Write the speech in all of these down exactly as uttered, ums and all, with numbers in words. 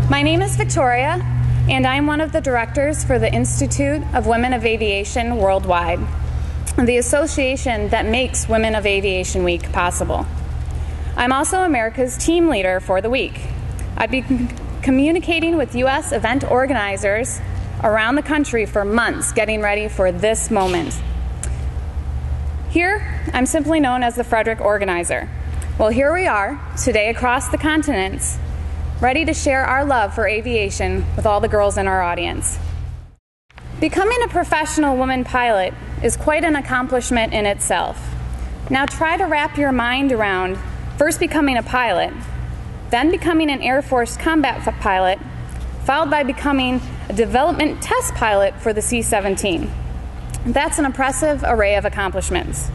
My name is Victoria, and I'm one of the directors for the Institute of Women of Aviation Worldwide, the association that makes Women of Aviation Week possible. I'm also America's team leader for the week. I've been communicating with U S event organizers around the country for months, getting ready for this moment. Here, I'm simply known as the Frederick Organizer. Well, here we are, today across the continents, ready to share our love for aviation with all the girls in our audience. Becoming a professional woman pilot is quite an accomplishment in itself. Now try to wrap your mind around first becoming a pilot, then becoming an Air Force combat pilot, followed by becoming a development test pilot for the C seventeen. That's an impressive array of accomplishments.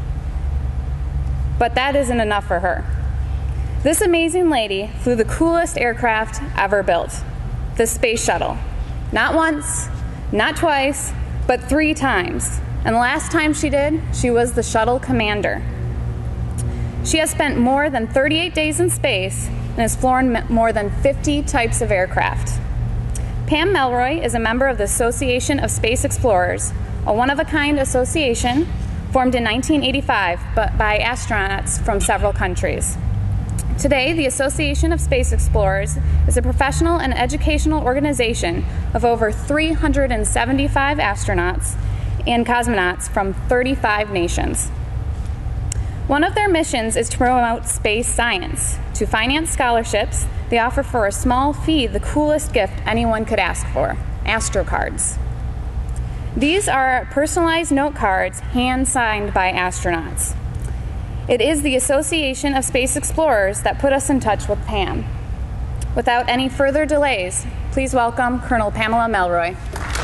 But that isn't enough for her. This amazing lady flew the coolest aircraft ever built, the Space Shuttle. Not once, not twice, but three times. And the last time she did, she was the shuttle commander. She has spent more than thirty-eight days in space and has flown more than fifty types of aircraft. Pam Melroy is a member of the Association of Space Explorers, a one-of-a-kind association formed in nineteen eighty-five but by astronauts from several countries. Today, the Association of Space Explorers is a professional and educational organization of over three hundred seventy-five astronauts and cosmonauts from thirty-five nations. One of their missions is to promote space science. To finance scholarships, they offer for a small fee the coolest gift anyone could ask for, Astro Cards. These are personalized note cards hand-signed by astronauts. It is the Association of Space Explorers that put us in touch with Pam. Without any further delays, please welcome Colonel Pamela Melroy.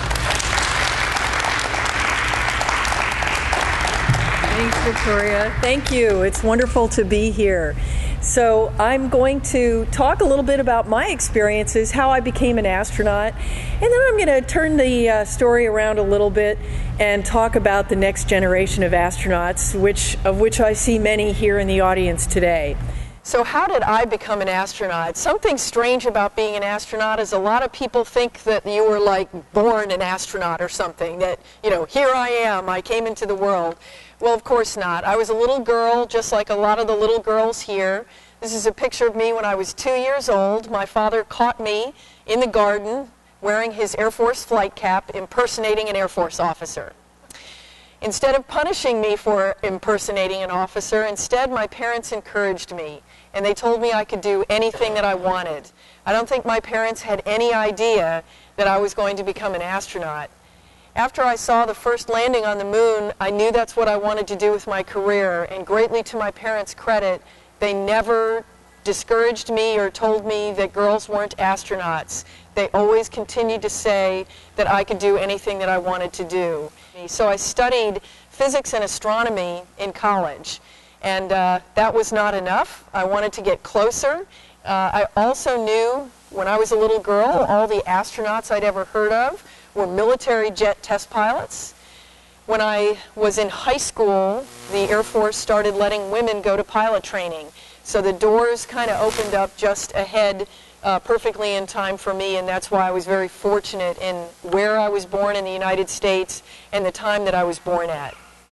Thanks, Victoria. Thank you. It's wonderful to be here. So I'm going to talk a little bit about my experiences, how I became an astronaut, and then I'm going to turn the uh, story around a little bit and talk about the next generation of astronauts, which, of which I see many here in the audience today. So how did I become an astronaut? Something strange about being an astronaut is a lot of people think that you were like born an astronaut or something, that, you know, here I am, I came into the world. Well, of course not. I was a little girl, just like a lot of the little girls here. This is a picture of me when I was two years old. My father caught me in the garden wearing his Air Force flight cap, impersonating an Air Force officer. Instead of punishing me for impersonating an officer, instead my parents encouraged me, and they told me I could do anything that I wanted. I don't think my parents had any idea that I was going to become an astronaut. After I saw the first landing on the moon, I knew that's what I wanted to do with my career, and greatly to my parents' credit, they never discouraged me or told me that girls weren't astronauts. They always continued to say that I could do anything that I wanted to do. So I studied physics and astronomy in college, and uh, that was not enough. I wanted to get closer. Uh, I also knew when I was a little girl, all the astronauts I'd ever heard of were military jet test pilots. When I was in high school, the Air Force started letting women go to pilot training. So the doors kind of opened up just ahead, uh, perfectly in time for me, and that's why I was very fortunate in where I was born in the United States and the time that I was born at.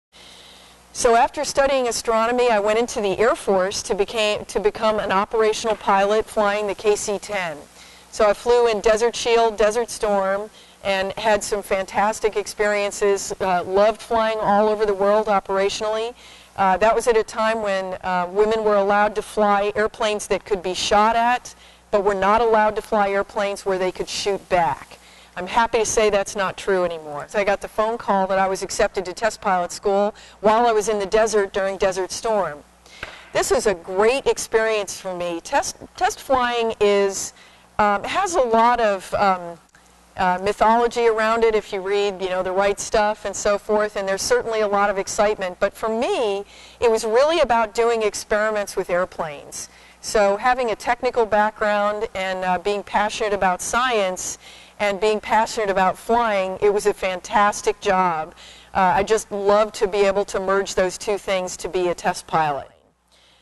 So after studying astronomy, I went into the Air Force to, became, to become an operational pilot flying the K C ten. So I flew in Desert Shield, Desert Storm, and had some fantastic experiences, uh, loved flying all over the world operationally. Uh, that was at a time when uh, women were allowed to fly airplanes that could be shot at, but were not allowed to fly airplanes where they could shoot back. I'm happy to say that's not true anymore. So I got the phone call that I was accepted to test pilot school while I was in the desert during Desert Storm. This was a great experience for me. Test, test flying is, um, has a lot of um, Uh, mythology around it if you read, you know, the right stuff and so forth, and there's certainly a lot of excitement. But for me, it was really about doing experiments with airplanes. So having a technical background and uh, being passionate about science and being passionate about flying, it was a fantastic job. Uh, I just love to be able to merge those two things to be a test pilot.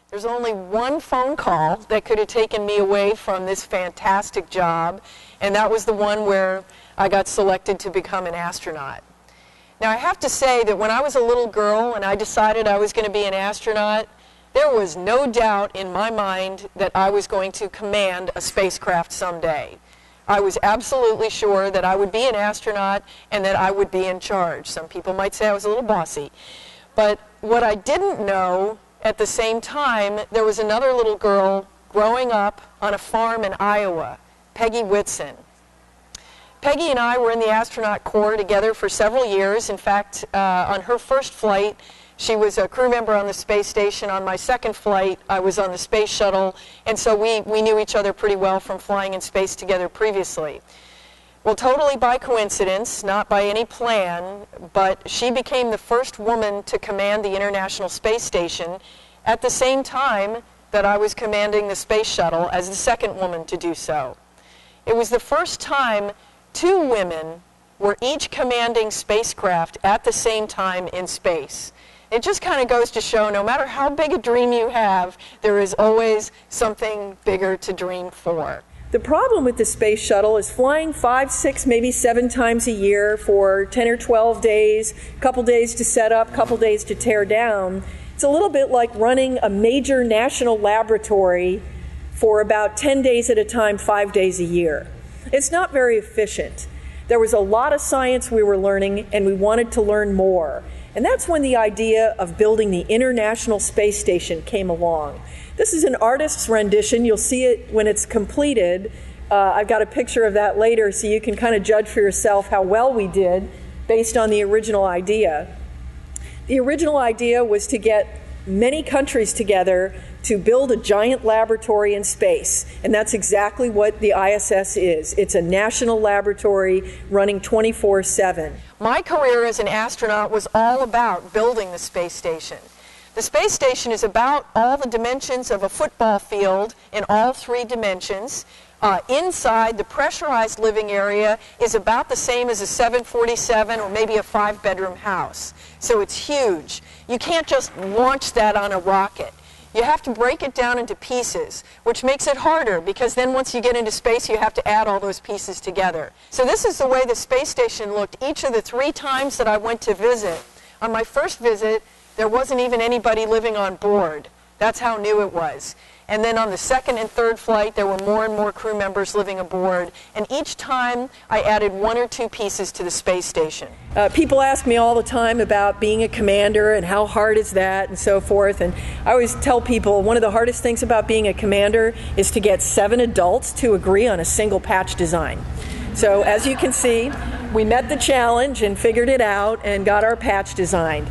There's only one phone call that could have taken me away from this fantastic job, and that was the one where I got selected to become an astronaut. Now, I have to say that when I was a little girl and I decided I was going to be an astronaut, there was no doubt in my mind that I was going to command a spacecraft someday. I was absolutely sure that I would be an astronaut and that I would be in charge. Some people might say I was a little bossy. But what I didn't know, at the same time, there was another little girl growing up on a farm in Iowa, Peggy Whitson. Peggy and I were in the astronaut corps together for several years. In fact, uh, on her first flight, she was a crew member on the space station. On my second flight, I was on the space shuttle, and so we, we knew each other pretty well from flying in space together previously. Well, totally by coincidence, not by any plan, but she became the first woman to command the International Space Station at the same time that I was commanding the space shuttle as the second woman to do so. It was the first time two women were each commanding spacecraft at the same time in space. It just kind of goes to show no matter how big a dream you have, there is always something bigger to dream for. The problem with the space shuttle is flying five, six, maybe seven times a year for ten or twelve days, a couple days to set up, a couple days to tear down. It's a little bit like running a major national laboratory for about ten days at a time, five days a year. It's not very efficient. There was a lot of science we were learning, and we wanted to learn more. And that's when the idea of building the International Space Station came along. This is an artist's rendition. You'll see it when it's completed. Uh, I've got a picture of that later so you can kind of judge for yourself how well we did based on the original idea. The original idea was to get many countries together to build a giant laboratory in space, and that's exactly what the I S S is. It's a national laboratory running twenty-four seven. My career as an astronaut was all about building the space station. The space station is about all the dimensions of a football field in all three dimensions. Uh, inside, the pressurized living area is about the same as a seven forty-seven or maybe a five-bedroom house. So it's huge. You can't just launch that on a rocket. You have to break it down into pieces, which makes it harder because then once you get into space, you have to add all those pieces together. So this is the way the space station looked each of the three times that I went to visit. On my first visit, there wasn't even anybody living on board. That's how new it was. And then on the second and third flight, there were more and more crew members living aboard. And each time, I added one or two pieces to the space station. Uh, people ask me all the time about being a commander and how hard is that and so forth. And I always tell people one of the hardest things about being a commander is to get seven adults to agree on a single patch design. So as you can see, we met the challenge and figured it out and got our patch designed.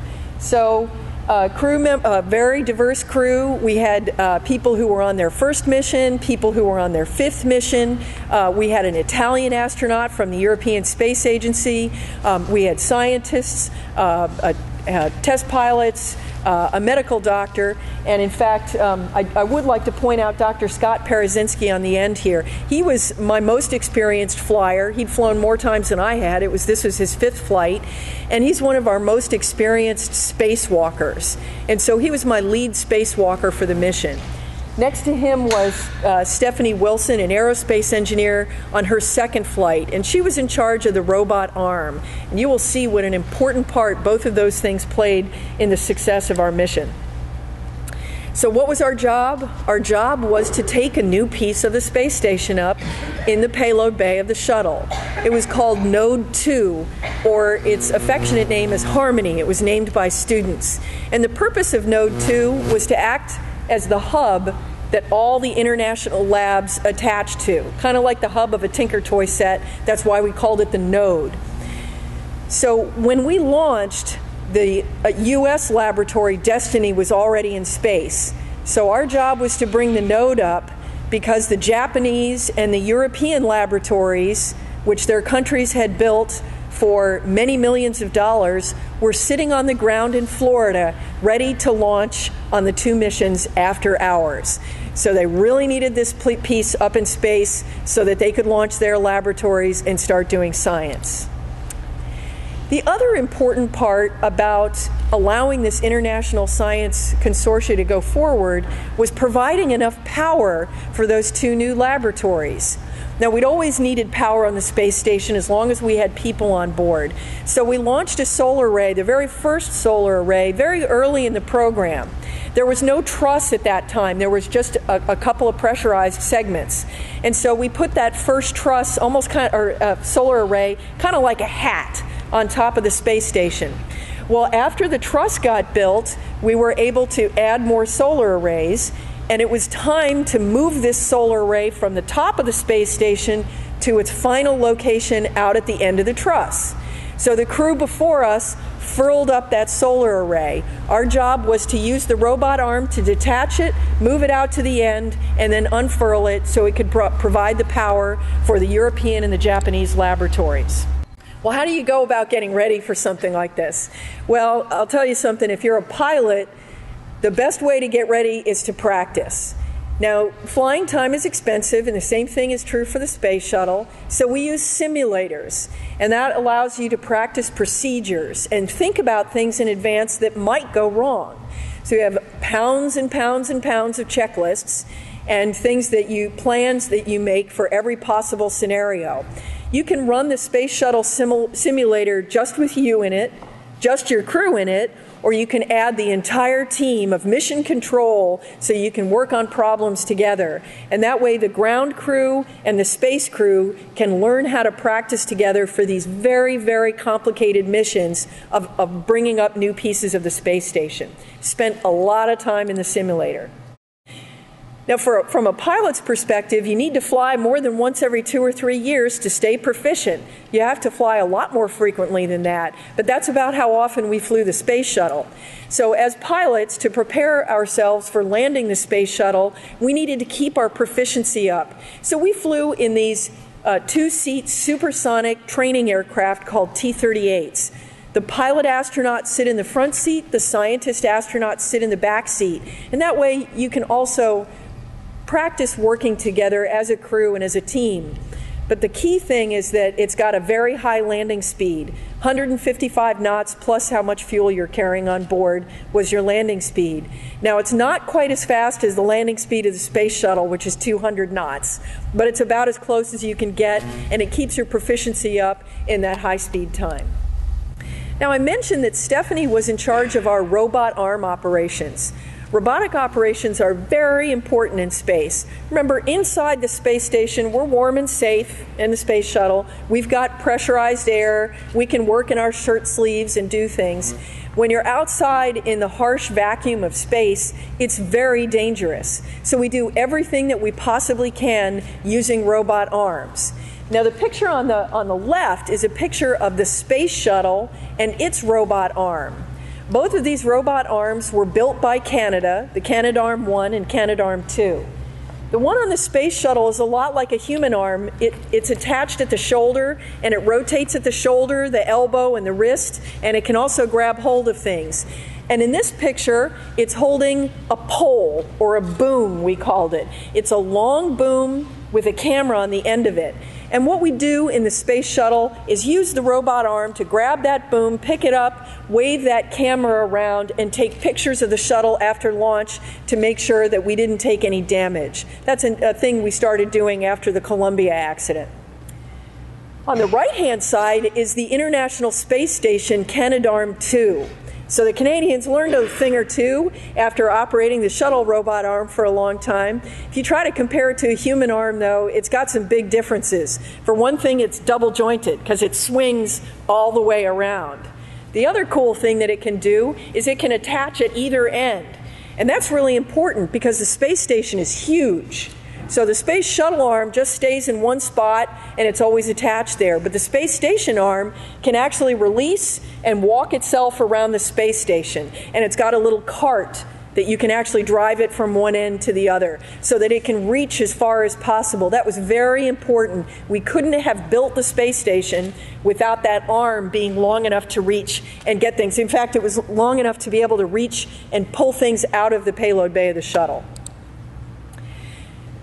So Uh, crew mem- uh, very diverse crew. We had uh, people who were on their first mission, people who were on their fifth mission. Uh, we had an Italian astronaut from the European Space Agency. Um, we had scientists, uh, uh, uh, test pilots, uh, a medical doctor, and in fact, um, I, I would like to point out Doctor Scott Parazinski on the end here. He was my most experienced flyer. He'd flown more times than I had. It was this was his fifth flight, and he's one of our most experienced spacewalkers. And so he was my lead spacewalker for the mission. Next to him was uh, Stephanie Wilson, an aerospace engineer, on her second flight, and she was in charge of the robot arm. And you will see what an important part both of those things played in the success of our mission. So what was our job? Our job was to take a new piece of the space station up in the payload bay of the shuttle. It was called Node two, or its affectionate name is Harmony. It was named by students. And the purpose of Node two was to act as the hub that all the international labs attach to, kind of like the hub of a Tinker Toy set. That's why we called it the Node. So when we launched, the uh, U S laboratory Destiny was already in space. So our job was to bring the Node up because the Japanese and the European laboratories, which their countries had built for many millions of dollars, were sitting on the ground in Florida ready to launch on the two missions after ours. So they really needed this piece up in space so that they could launch their laboratories and start doing science. The other important part about allowing this international science consortia to go forward was providing enough power for those two new laboratories. Now, we'd always needed power on the space station as long as we had people on board. So we launched a solar array, the very first solar array, very early in the program. There was no truss at that time. There was just a, a couple of pressurized segments. And so we put that first truss, almost kind of, or uh, solar array, kind of like a hat on top of the space station. Well, after the truss got built, we were able to add more solar arrays, and it was time to move this solar array from the top of the space station to its final location out at the end of the truss. So the crew before us furled up that solar array. Our job was to use the robot arm to detach it, move it out to the end, and then unfurl it so it could pro- provide the power for the European and the Japanese laboratories. Well, how do you go about getting ready for something like this? Well, I'll tell you something. If you're a pilot, the best way to get ready is to practice. Now, flying time is expensive, and the same thing is true for the space shuttle, so we use simulators, and that allows you to practice procedures and think about things in advance that might go wrong. So you have pounds and pounds and pounds of checklists and things that you, plans that you make for every possible scenario. You can run the space shuttle simu- simulator just with you in it, just your crew in it, or you can add the entire team of mission control so you can work on problems together. And that way the ground crew and the space crew can learn how to practice together for these very, very complicated missions of, of bringing up new pieces of the space station. Spent a lot of time in the simulator. Now, for, from a pilot's perspective, you need to fly more than once every two or three years to stay proficient. You have to fly a lot more frequently than that, but that's about how often we flew the space shuttle. So as pilots, to prepare ourselves for landing the space shuttle, we needed to keep our proficiency up. So we flew in these uh, two-seat supersonic training aircraft called T thirty-eights. The pilot astronauts sit in the front seat, the scientist astronauts sit in the back seat, and that way you can also practice working together as a crew and as a team. But the key thing is that it's got a very high landing speed. one hundred fifty-five knots plus how much fuel you're carrying on board was your landing speed. Now, it's not quite as fast as the landing speed of the space shuttle, which is two hundred knots, but it's about as close as you can get, and it keeps your proficiency up in that high speed time. Now, I mentioned that Stephanie was in charge of our robot arm operations. Robotic operations are very important in space. Remember, inside the space station, we're warm and safe in the space shuttle. We've got pressurized air. We can work in our shirt sleeves and do things. When you're outside in the harsh vacuum of space, it's very dangerous. So we do everything that we possibly can using robot arms. Now, the picture on the, on the left is a picture of the space shuttle and its robot arm. Both of these robot arms were built by Canada, the Canadarm one and Canadarm two. The one on the space shuttle is a lot like a human arm. It, it's attached at the shoulder, and it rotates at the shoulder, the elbow, and the wrist, and it can also grab hold of things. And in this picture, it's holding a pole, or a boom, we called it. It's a long boom with a camera on the end of it. And what we do in the space shuttle is use the robot arm to grab that boom, pick it up, wave that camera around, and take pictures of the shuttle after launch to make sure that we didn't take any damage. That's a, a thing we started doing after the Columbia accident. On the right-hand side is the International Space Station Canadarm two. So the Canadians learned a thing or two after operating the shuttle robot arm for a long time. If you try to compare it to a human arm, though, it's got some big differences. For one thing, it's double jointed because it swings all the way around. The other cool thing that it can do is it can attach at either end. And that's really important because the space station is huge. So the space shuttle arm just stays in one spot and it's always attached there. But the space station arm can actually release and walk itself around the space station. And it's got a little cart that you can actually drive it from one end to the other so that it can reach as far as possible. That was very important. We couldn't have built the space station without that arm being long enough to reach and get things. In fact, it was long enough to be able to reach and pull things out of the payload bay of the shuttle.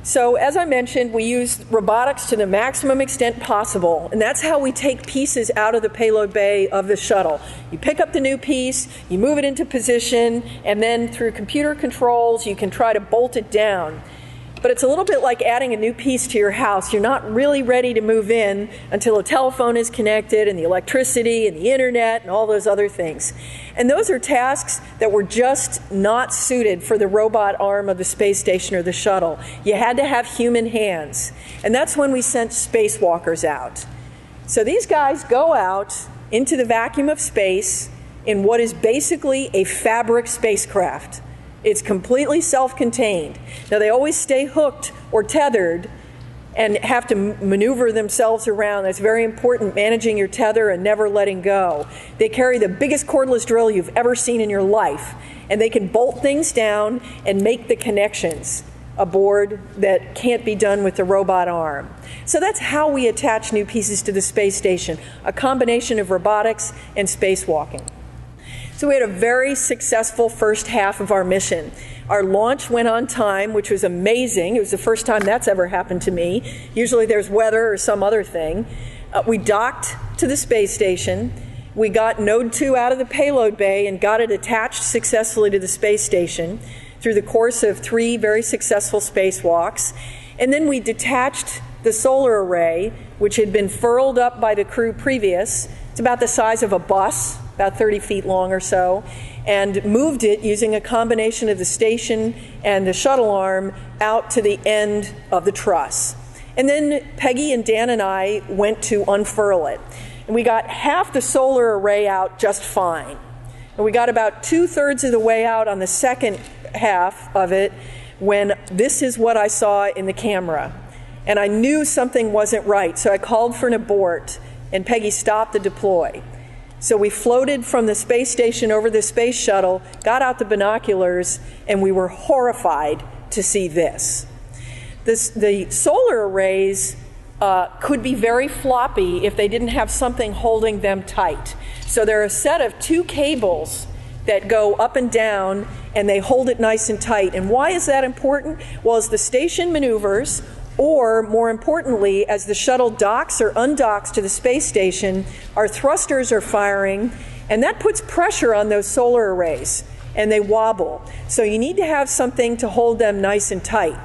So as I mentioned, we use robotics to the maximum extent possible, and that's how we take pieces out of the payload bay of the shuttle. You pick up the new piece, you move it into position, and then through computer controls, you can try to bolt it down. But it's a little bit like adding a new piece to your house. You're not really ready to move in until a telephone is connected and the electricity and the internet and all those other things. And those are tasks that were just not suited for the robot arm of the space station or the shuttle. You had to have human hands. And that's when we sent spacewalkers out. So these guys go out into the vacuum of space in what is basically a fabric spacecraft. It's completely self-contained. Now, they always stay hooked or tethered and have to maneuver themselves around. That's very important, managing your tether and never letting go. They carry the biggest cordless drill you've ever seen in your life, and they can bolt things down and make the connections aboard that can't be done with the robot arm. So that's how we attach new pieces to the space station, a combination of robotics and spacewalking. So we had a very successful first half of our mission. Our launch went on time, which was amazing. It was the first time that's ever happened to me. Usually there's weather or some other thing. Uh, we docked to the space station. We got Node two out of the payload bay and got it attached successfully to the space station through the course of three very successful spacewalks. And then we detached the solar array, which had been furled up by the crew previous. It's about the size of a bus, about thirty feet long or so, and moved it using a combination of the station and the shuttle arm out to the end of the truss. And then Peggy and Dan and I went to unfurl it. And we got half the solar array out just fine. And we got about two-thirds of the way out on the second half of it when this is what I saw in the camera. And I knew something wasn't right, so I called for an abort, and Peggy stopped the deploy. So we floated from the space station over the space shuttle, got out the binoculars, and we were horrified to see this. This the solar arrays uh, could be very floppy if they didn't have something holding them tight. So they're a set of two cables that go up and down, and they hold it nice and tight. And why is that important? Well, as the station maneuvers, or more importantly, as the shuttle docks or undocks to the space station, our thrusters are firing, and that puts pressure on those solar arrays, and they wobble. So you need to have something to hold them nice and tight.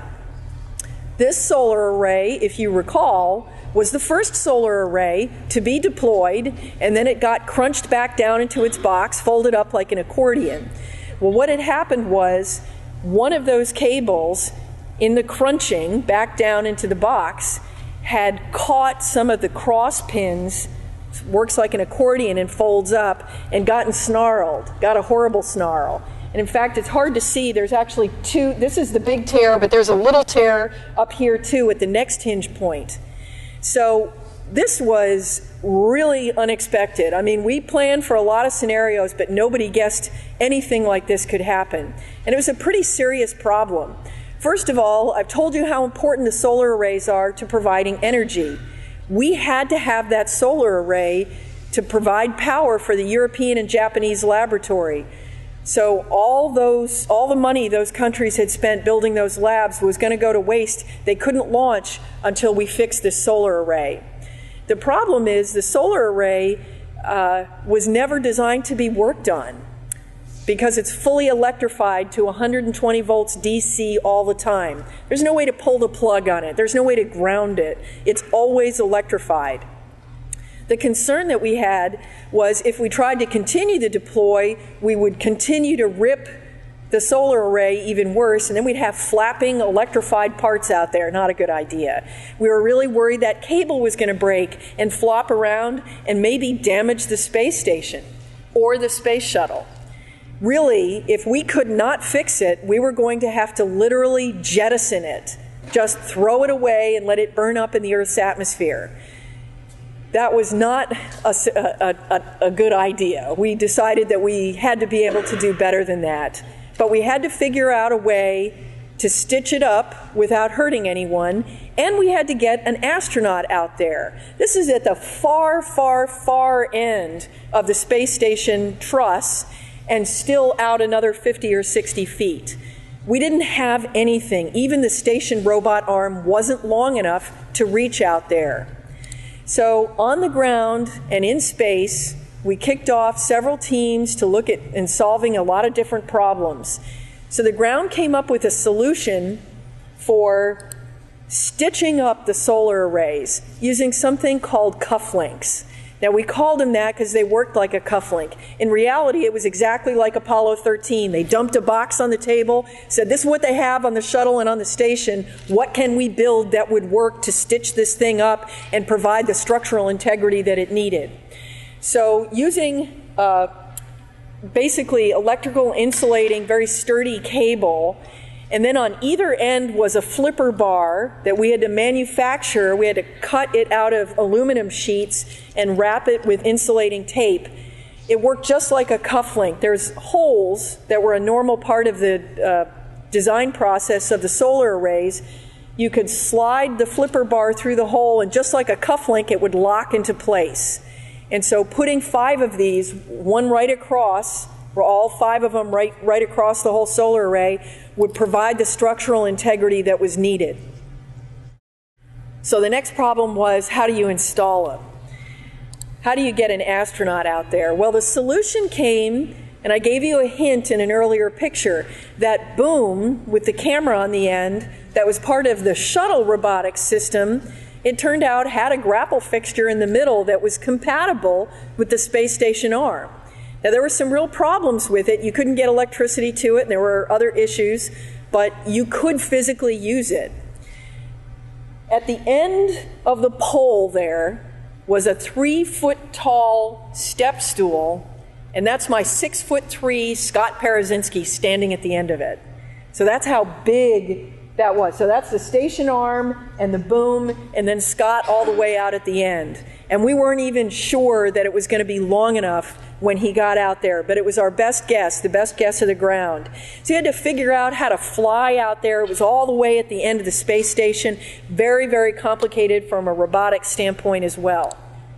This solar array, if you recall, was the first solar array to be deployed, and then it got crunched back down into its box, folded up like an accordion. Well, what had happened was one of those cables in the crunching back down into the box had caught some of the cross pins, works like an accordion and folds up, and gotten snarled, got a horrible snarl. And in fact, it's hard to see. There's actually two, this is the big tear, but there's a little tear up here too at the next hinge point. So this was really unexpected. I mean, we planned for a lot of scenarios, but nobody guessed anything like this could happen. And it was a pretty serious problem. First of all, I've told you how important the solar arrays are to providing energy. We had to have that solar array to provide power for the European and Japanese laboratory. So all those, all the money those countries had spent building those labs was going to go to waste. They couldn't launch until we fixed this solar array. The problem is the solar array uh, was never designed to be worked on, because it's fully electrified to one hundred twenty volts D C all the time. There's no way to pull the plug on it. There's no way to ground it. It's always electrified. The concern that we had was if we tried to continue to deploy, we would continue to rip the solar array even worse, and then we'd have flapping electrified parts out there. Not a good idea. We were really worried that cable was going to break and flop around and maybe damage the space station or the space shuttle. Really, if we could not fix it, we were going to have to literally jettison it. Just throw it away and let it burn up in the Earth's atmosphere. That was not a, a, a, a good idea. We decided that we had to be able to do better than that. But we had to figure out a way to stitch it up without hurting anyone, and we had to get an astronaut out there. This is at the far, far, far end of the space station truss, and still out another fifty or sixty feet. We didn't have anything. Even the station robot arm wasn't long enough to reach out there. So on the ground and in space, we kicked off several teams to look at and solving a lot of different problems. So the ground came up with a solution for stitching up the solar arrays using something called cufflinks. Now, we called them that because they worked like a cufflink. In reality, it was exactly like Apollo thirteen. They dumped a box on the table, said, this is what they have on the shuttle and on the station. What can we build that would work to stitch this thing up and provide the structural integrity that it needed? So using uh, basically electrical insulating, very sturdy cable, and then on either end was a flipper bar that we had to manufacture. We had to cut it out of aluminum sheets and wrap it with insulating tape. It worked just like a cufflink. There's holes that were a normal part of the uh, design process of the solar arrays. You could slide the flipper bar through the hole, and just like a cufflink, it would lock into place. And so putting five of these, one right across, or all five of them right, right across the whole solar array, would provide the structural integrity that was needed. So the next problem was, how do you install them? How do you get an astronaut out there? Well, the solution came, and I gave you a hint in an earlier picture. That boom with the camera on the end that was part of the shuttle robotics system, it turned out had a grapple fixture in the middle that was compatible with the space station arm. Now, there were some real problems with it. You couldn't get electricity to it, and there were other issues, but you could physically use it. At the end of the pole there was a three-foot-tall step stool, and that's my six-foot-three Scott Parazinski standing at the end of it. So that's how big that was. So that's the station arm and the boom, and then Scott all the way out at the end. And we weren't even sure that it was going to be long enough when he got out there, but it was our best guess, the best guess of the ground. So he had to figure out how to fly out there. It was all the way at the end of the space station. Very, very complicated from a robotics standpoint as well.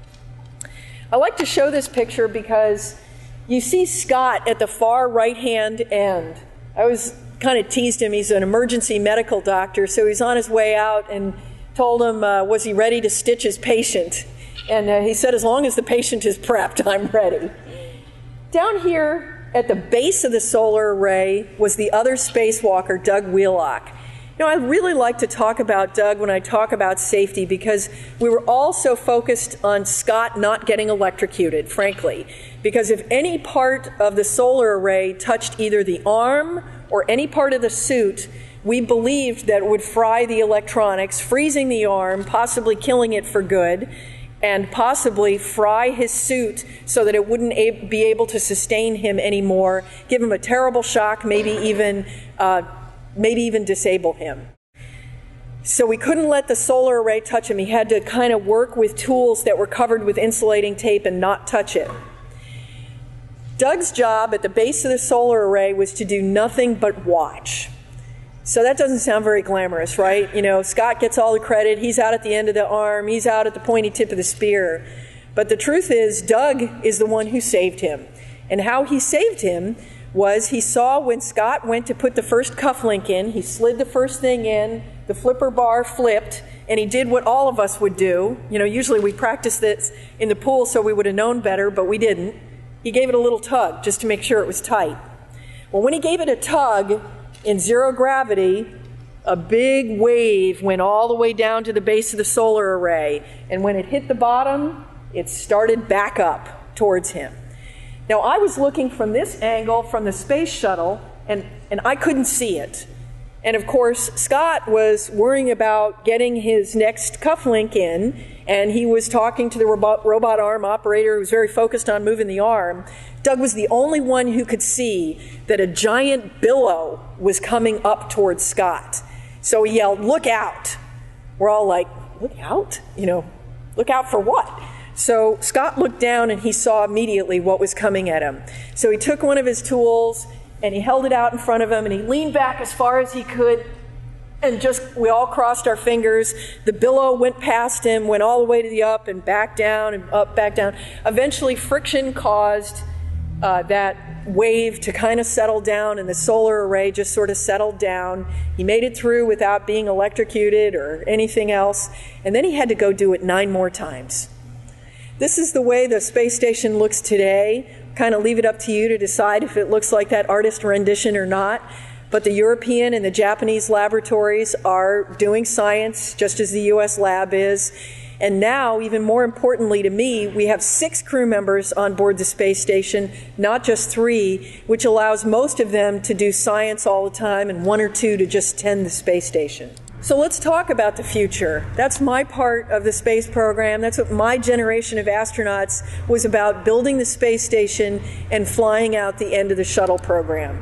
I like to show this picture because you see Scott at the far right-hand end. I was kind of teased him. He's an emergency medical doctor, so he's on his way out and told him, uh, was he ready to stitch his patient? And uh, he said, as long as the patient is prepped, I'm ready. Down here at the base of the solar array was the other spacewalker, Doug Wheelock. Now, I really like to talk about Doug when I talk about safety because we were all so focused on Scott not getting electrocuted, frankly. Because if any part of the solar array touched either the arm or any part of the suit, we believed that it would fry the electronics, freezing the arm, possibly killing it for good, and possibly fry his suit so that it wouldn't a- be able to sustain him anymore, give him a terrible shock, maybe even, uh, maybe even disable him. So we couldn't let the solar array touch him. He had to kind of work with tools that were covered with insulating tape and not touch it. Doug's job at the base of the solar array was to do nothing but watch. So that doesn't sound very glamorous, right? You know, Scott gets all the credit. He's out at the end of the arm. He's out at the pointy tip of the spear. But the truth is, Doug is the one who saved him. And how he saved him was he saw when Scott went to put the first cufflink in, he slid the first thing in, the flipper bar flipped, and he did what all of us would do. You know, usually we practice this in the pool so we would have known better, but we didn't. He gave it a little tug just to make sure it was tight. Well, when he gave it a tug, in zero gravity, a big wave went all the way down to the base of the solar array. And when it hit the bottom, it started back up towards him. Now, I was looking from this angle from the space shuttle, and, and I couldn't see it. And of course, Scott was worrying about getting his next cufflink in, and he was talking to the robot, robot arm operator who was very focused on moving the arm. Doug was the only one who could see that a giant billow was coming up towards Scott. So he yelled, "Look out!" We're all like, "Look out? You know, look out for what?" So Scott looked down and he saw immediately what was coming at him. So he took one of his tools and he held it out in front of him and he leaned back as far as he could and just, we all crossed our fingers. The billow went past him, went all the way to the up and back down and up, back down. Eventually friction caused uh, that wave to kind of settle down, and the solar array just sort of settled down. He made it through without being electrocuted or anything else, and then he had to go do it nine more times. This is the way the space station looks today. Kind of leave it up to you to decide if it looks like that artist rendition or not. But the European and the Japanese laboratories are doing science just as the U S lab is. And now, even more importantly to me, we have six crew members on board the space station, not just three, which allows most of them to do science all the time and one or two to just tend the space station. So let's talk about the future. That's my part of the space program. That's what my generation of astronauts was about, building the space station and flying out the end of the shuttle program.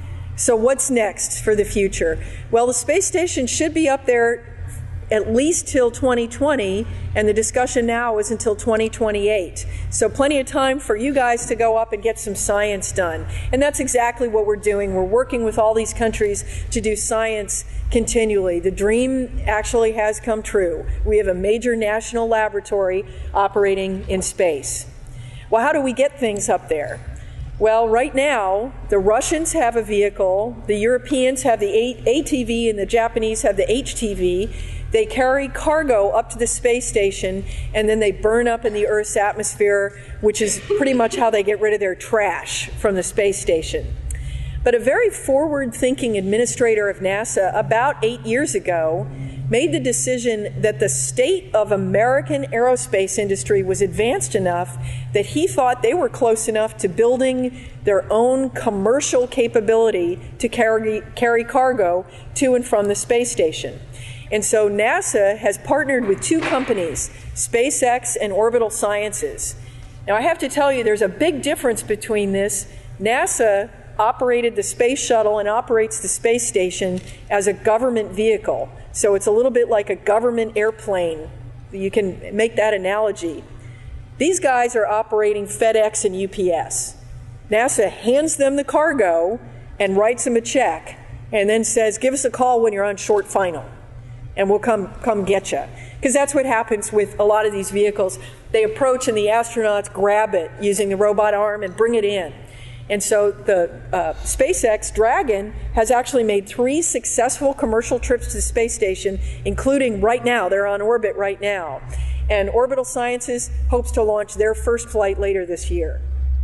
So what's next for the future? Well, the space station should be up there at least till twenty twenty, and the discussion now is until twenty twenty-eight. So plenty of time for you guys to go up and get some science done. And that's exactly what we're doing. We're working with all these countries to do science continually. The dream actually has come true. We have a major national laboratory operating in space. Well, how do we get things up there? Well, right now, the Russians have a vehicle, the Europeans have the A T V, and the Japanese have the H T V. They carry cargo up to the space station, and then they burn up in the Earth's atmosphere, which is pretty much how they get rid of their trash from the space station. But a very forward-thinking administrator of NASA about eight years ago made the decision that the state of American aerospace industry was advanced enough that he thought they were close enough to building their own commercial capability to carry, carry cargo to and from the space station. And so NASA has partnered with two companies, SpaceX and Orbital Sciences. Now, I have to tell you, there's a big difference between this. NASA operated the space shuttle and operates the space station as a government vehicle. So it's a little bit like a government airplane. You can make that analogy. These guys are operating FedEx and U P S. NASA hands them the cargo and writes them a check and then says, give us a call when you're on short final, and we'll come, come get you. Because that's what happens with a lot of these vehicles. They approach and the astronauts grab it using the robot arm and bring it in. And so the uh, SpaceX Dragon has actually made three successful commercial trips to the space station, including right now. They're on orbit right now. And Orbital Sciences hopes to launch their first flight later this year.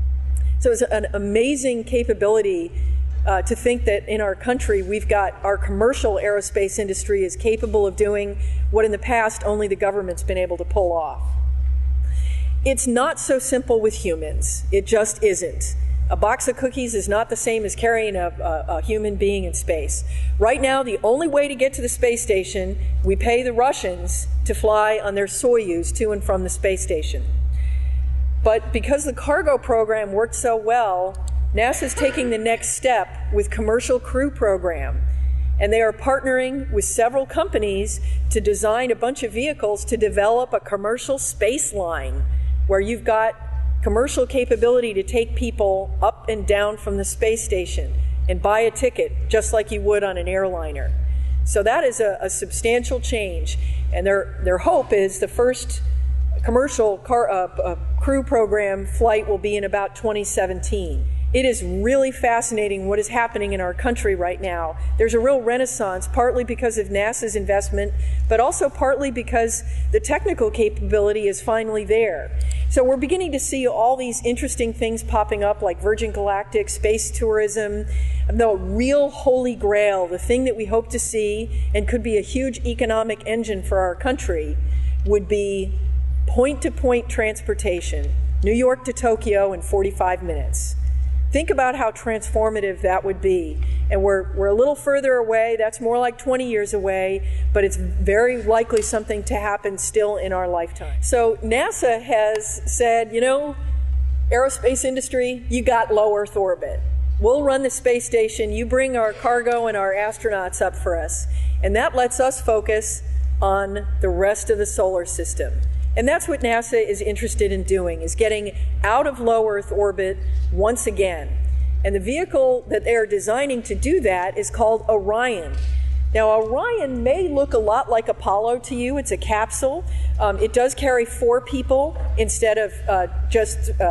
So it's an amazing capability uh, to think that in our country we've got our commercial aerospace industry is capable of doing what in the past only the government's been able to pull off. It's not so simple with humans. It just isn't. A box of cookies is not the same as carrying a, a, a human being in space. Right now, the only way to get to the space station, we pay the Russians to fly on their Soyuz to and from the space station. But because the cargo program worked so well, NASA's taking the next step with Commercial Crew Program. And they are partnering with several companies to design a bunch of vehicles to develop a commercial space line where you've got commercial capability to take people up and down from the space station and buy a ticket just like you would on an airliner. So that is a, a substantial change. And their, their hope is the first commercial car, uh, uh, crew program flight will be in about twenty seventeen. It is really fascinating what is happening in our country right now. There's a real renaissance, partly because of NASA's investment, but also partly because the technical capability is finally there. So we're beginning to see all these interesting things popping up, like Virgin Galactic, space tourism, the real holy grail, the thing that we hope to see and could be a huge economic engine for our country, would be point-to-point transportation, New York to Tokyo in forty-five minutes. Think about how transformative that would be. And we're, we're a little further away. That's more like twenty years away, but it's very likely something to happen still in our lifetime. So NASA has said, you know, aerospace industry, you got low Earth orbit. We'll run the space station. You bring our cargo and our astronauts up for us. And that lets us focus on the rest of the solar system. And that's what NASA is interested in doing, is getting out of low Earth orbit once again. And the vehicle that they're designing to do that is called Orion. Now, Orion may look a lot like Apollo to you. It's a capsule. Um, it does carry four people instead of uh, just uh,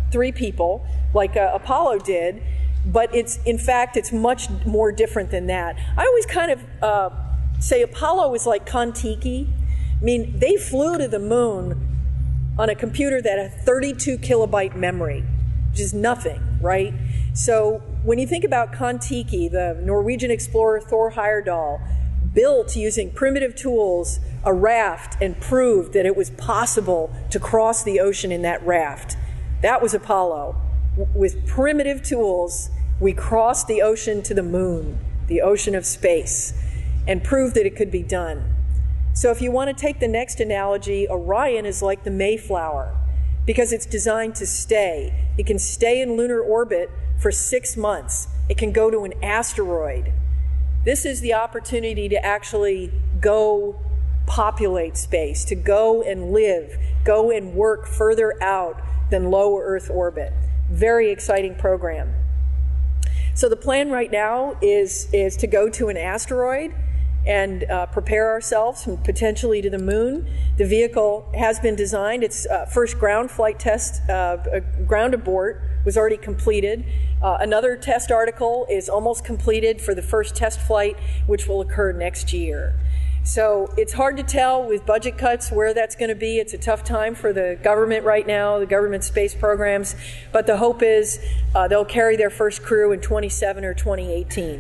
three people, like uh, Apollo did, but it's, in fact, it's much more different than that. I always kind of uh, say Apollo is like Kon-Tiki. I mean, they flew to the moon on a computer that had thirty-two kilobyte memory, which is nothing, right? So when you think about Kon-Tiki, the Norwegian explorer Thor Heyerdahl built using primitive tools a raft and proved that it was possible to cross the ocean in that raft. That was Apollo. With primitive tools, we crossed the ocean to the moon, the ocean of space, and proved that it could be done. So if you want to take the next analogy, Orion is like the Mayflower because it's designed to stay. It can stay in lunar orbit for six months. It can go to an asteroid. This is the opportunity to actually go populate space, to go and live, go and work further out than low Earth orbit. Very exciting program. So the plan right now is, is to go to an asteroid and uh, prepare ourselves potentially to the moon. The vehicle has been designed. Its uh, first ground flight test, uh, ground abort, was already completed. Uh, another test article is almost completed for the first test flight, which will occur next year. So it's hard to tell with budget cuts where that's going to be. It's a tough time for the government right now, the government space programs, but the hope is uh, they'll carry their first crew in twenty-seven or twenty eighteen.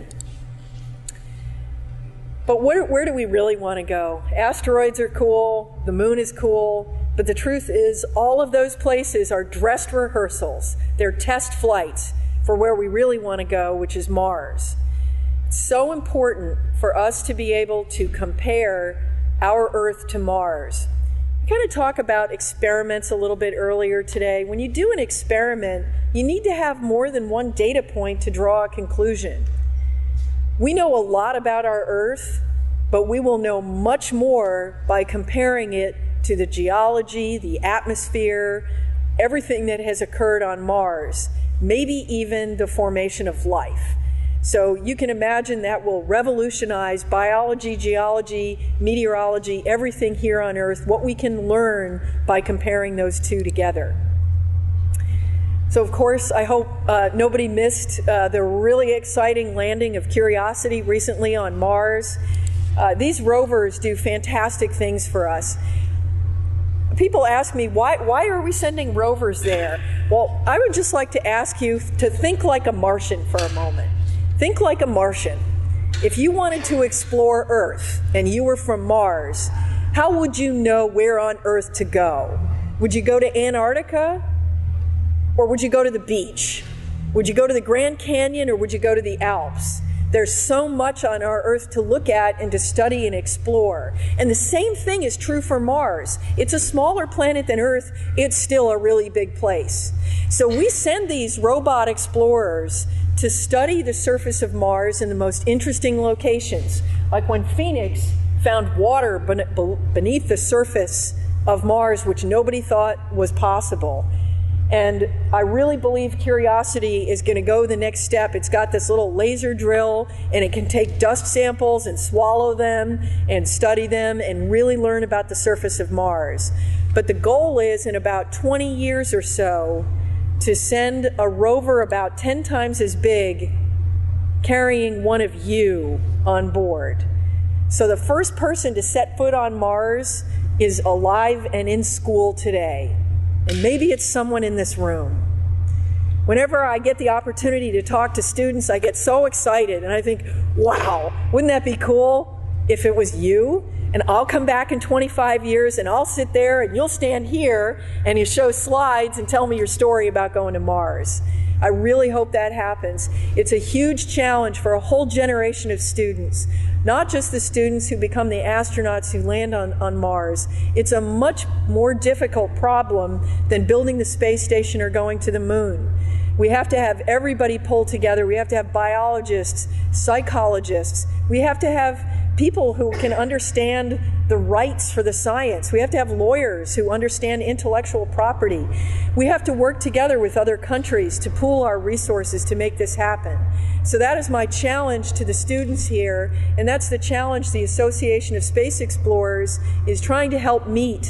But where, where do we really want to go? Asteroids are cool, the moon is cool, but the truth is all of those places are dressed rehearsals. They're test flights for where we really want to go, which is Mars. It's so important for us to be able to compare our Earth to Mars. We kind of talk about experiments a little bit earlier today. When you do an experiment, you need to have more than one data point to draw a conclusion. We know a lot about our Earth, but we will know much more by comparing it to the geology, the atmosphere, everything that has occurred on Mars, maybe even the formation of life. So you can imagine that will revolutionize biology, geology, meteorology, everything here on Earth, what we can learn by comparing those two together. So, of course, I hope uh, nobody missed uh, the really exciting landing of Curiosity recently on Mars. Uh, these rovers do fantastic things for us. People ask me, why, why are we sending rovers there? Well, I would just like to ask you to think like a Martian for a moment. Think like a Martian. If you wanted to explore Earth and you were from Mars, how would you know where on Earth to go? Would you go to Antarctica? Or would you go to the beach? Would you go to the Grand Canyon or would you go to the Alps? There's so much on our Earth to look at and to study and explore. And the same thing is true for Mars. It's a smaller planet than Earth. It's still a really big place. So we send these robot explorers to study the surface of Mars in the most interesting locations. Like when Phoenix found water beneath the surface of Mars, which nobody thought was possible. And I really believe Curiosity is going to go the next step. It's got this little laser drill, and it can take dust samples and swallow them and study them and really learn about the surface of Mars. But the goal is, in about twenty years or so, to send a rover about ten times as big, carrying one of you on board. So the first person to set foot on Mars is alive and in school today. And maybe it's someone in this room. Whenever I get the opportunity to talk to students, I get so excited and I think, wow, wouldn't that be cool if it was you? And I'll come back in twenty-five years and I'll sit there and you'll stand here and you show slides and tell me your story about going to Mars. I really hope that happens. It's a huge challenge for a whole generation of students, not just the students who become the astronauts who land on, on Mars. It's a much more difficult problem than building the space station or going to the moon. We have to have everybody pull together. We have to have biologists, psychologists. We have to have people who can understand the rights for the science. We have to have lawyers who understand intellectual property. We have to work together with other countries to pool our resources to make this happen. So that is my challenge to the students here, and that's the challenge the Association of Space Explorers is trying to help meet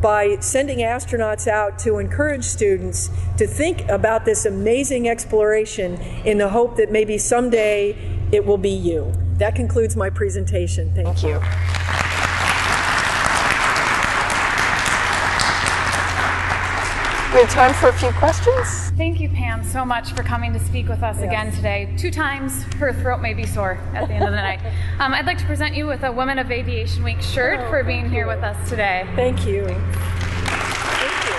by sending astronauts out to encourage students to think about this amazing exploration in the hope that maybe someday it will be you. That concludes my presentation. Thank you. We have time for a few questions. Thank you, Pam, so much for coming to speak with us yes. again today. Two times, her throat may be sore at the end of the night. Um, I'd like to present you with a Women of Aviation Week shirt oh, for being here with us today. Thank you. Thank you.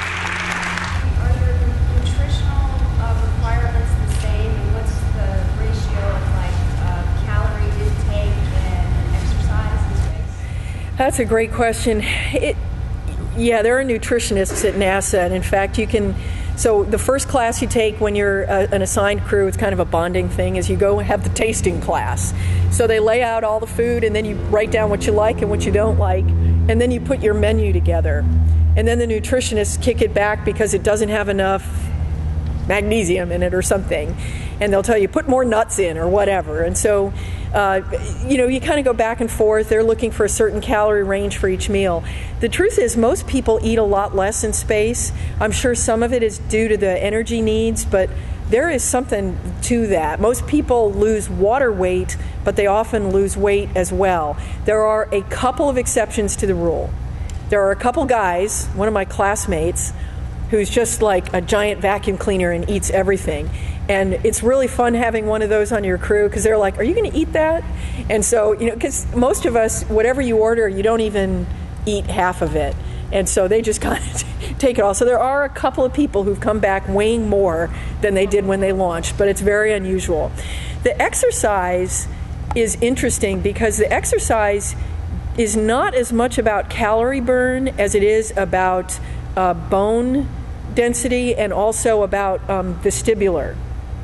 Are your nutritional uh, requirements the same? And what's the ratio of like uh, calorie intake and exercise in space? That's a great question. It, Yeah, there are nutritionists at NASA, and in fact, you can, so the first class you take when you're a, an assigned crew, it's kind of a bonding thing, is you go and have the tasting class. So they lay out all the food, and then you write down what you like and what you don't like, and then you put your menu together. And then the nutritionists kick it back because it doesn't have enough magnesium in it or something. And they'll tell you, put more nuts in or whatever. And so, uh, you know, you kind of go back and forth. They're looking for a certain calorie range for each meal. The truth is, most people eat a lot less in space. I'm sure some of it is due to the energy needs, but there is something to that. Most people lose water weight, but they often lose weight as well. There are a couple of exceptions to the rule. There are a couple guys, one of my classmates, who's just like a giant vacuum cleaner and eats everything. And it's really fun having one of those on your crew because they're like, are you going to eat that? And so, you know, because most of us, whatever you order, you don't even eat half of it. And so they just kind of take it all. So there are a couple of people who've come back weighing more than they did when they launched, but it's very unusual. The exercise is interesting because the exercise is not as much about calorie burn as it is about uh, bone density and also about um, vestibular.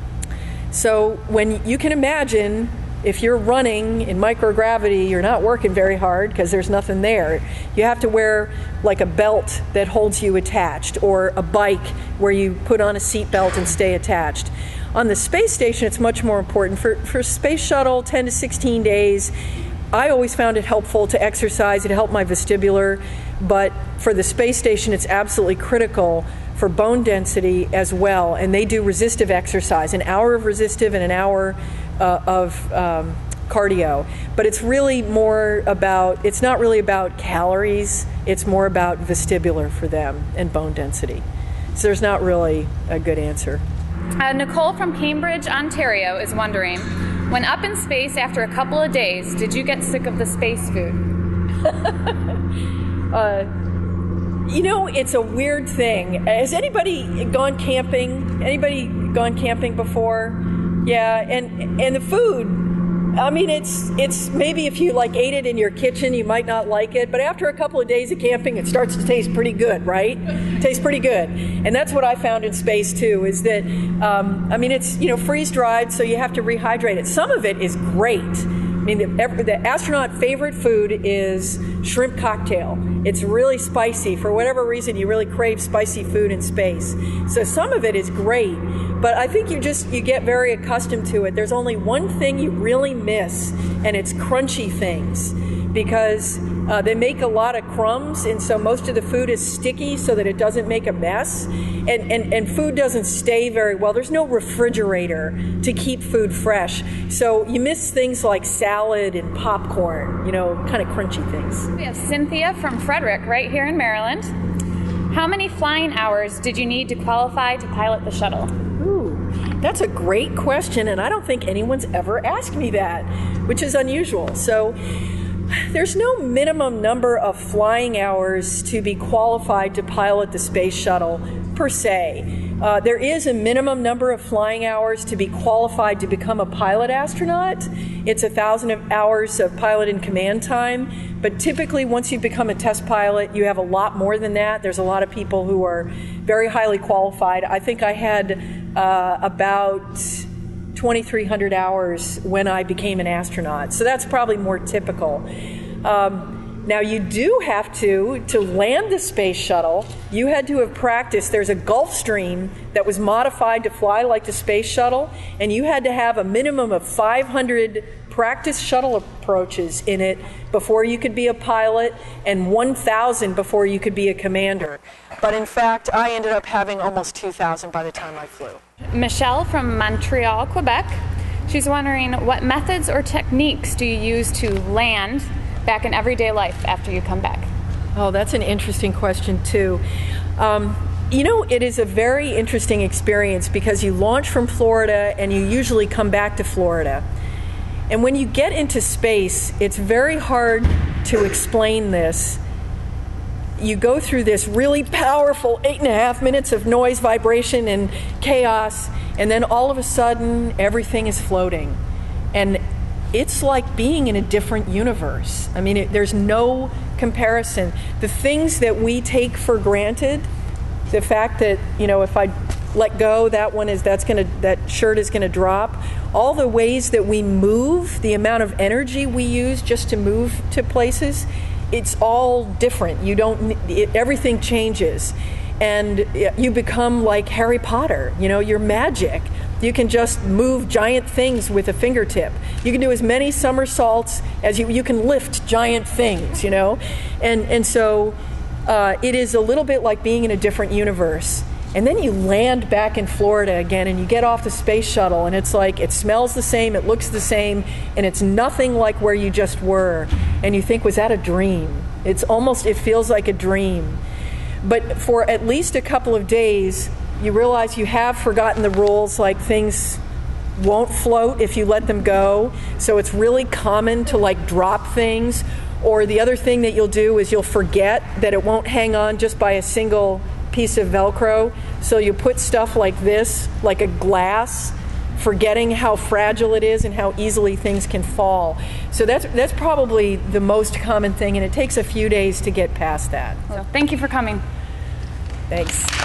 So when you can imagine, if you're running in microgravity, you're not working very hard because there's nothing there. You have to wear like a belt that holds you attached, or a bike where you put on a seat belt and stay attached. On the space station, it's much more important. For, for space shuttle, ten to sixteen days, I always found it helpful to exercise. It helped my vestibular. But for the space station, it's absolutely critical for bone density as well. And they do resistive exercise, an hour of resistive and an hour uh, of um, cardio. But it's really more about, it's not really about calories, it's more about vestibular for them and bone density. So there's not really a good answer. Uh, Nicole from Cambridge, Ontario is wondering, when up in space after a couple of days, did you get sick of the space food? uh, you know, it's a weird thing. Has anybody gone camping? Anybody gone camping before? Yeah, and and the food, I mean, it's it's maybe if you like ate it in your kitchen, you might not like it, but after a couple of days of camping, it starts to taste pretty good, right? Tastes pretty good. And that's what I found in space too, is that, um, I mean, it's, you know, freeze-dried, so you have to rehydrate it. Some of it is great. I mean, the, the astronaut favorite food is shrimp cocktail. It's really spicy. For whatever reason, you really crave spicy food in space. So some of it is great, but I think you just, you get very accustomed to it. There's only one thing you really miss, and it's crunchy things, because uh, they make a lot of crumbs, and so most of the food is sticky so that it doesn't make a mess, and, and, and food doesn't stay very well. There's no refrigerator to keep food fresh, so you miss things like salad and popcorn, you know, kind of crunchy things. We have Cynthia from Frederick right here in Maryland. How many flying hours did you need to qualify to pilot the shuttle? Ooh, that's a great question, and I don't think anyone's ever asked me that, which is unusual. So there's no minimum number of flying hours to be qualified to pilot the space shuttle, per se. Uh, there is a minimum number of flying hours to be qualified to become a pilot astronaut. It's a thousand hours of pilot in command time, but typically once you become a test pilot, you have a lot more than that. There's a lot of people who are very highly qualified. I think I had uh, about twenty-three hundred hours when I became an astronaut, so that's probably more typical. Um, Now you do have to, to land the space shuttle, you had to have practiced. There's a Gulf Stream that was modified to fly like the space shuttle, and you had to have a minimum of five hundred practice shuttle approaches in it before you could be a pilot, and one thousand before you could be a commander. But in fact, I ended up having almost two thousand by the time I flew. Michelle from Montreal, Quebec. She's wondering, what methods or techniques do you use to land back in everyday life after you come back? Oh, that's an interesting question, too. Um, you know, it is a very interesting experience because you launch from Florida and you usually come back to Florida. And when you get into space, it's very hard to explain this. You go through this really powerful eight and a half minutes of noise, vibration, and chaos, and then all of a sudden, everything is floating. And it's like being in a different universe. I mean, it, there's no comparison. The things that we take for granted, the fact that, you know, if I let go, that one is, that's gonna, that shirt is gonna drop. All the ways that we move, the amount of energy we use just to move to places, it's all different. You don't, it, everything changes. And you become like Harry Potter, you know, you're magic. You can just move giant things with a fingertip. You can do as many somersaults as you, you can lift giant things, you know? And, and so uh, it is a little bit like being in a different universe. And then you land back in Florida again and you get off the space shuttle and it's like, it smells the same, it looks the same, and it's nothing like where you just were. And you think, was that a dream? It's almost, it feels like a dream. But for at least a couple of days, you realize you have forgotten the rules, like things won't float if you let them go. So it's really common to like drop things. Or the other thing that you'll do is you'll forget that it won't hang on just by a single piece of Velcro. So you put stuff like this, like a glass, forgetting how fragile it is and how easily things can fall. So that's that's probably the most common thing, and it takes a few days to get past that. So thank you for coming. Thanks.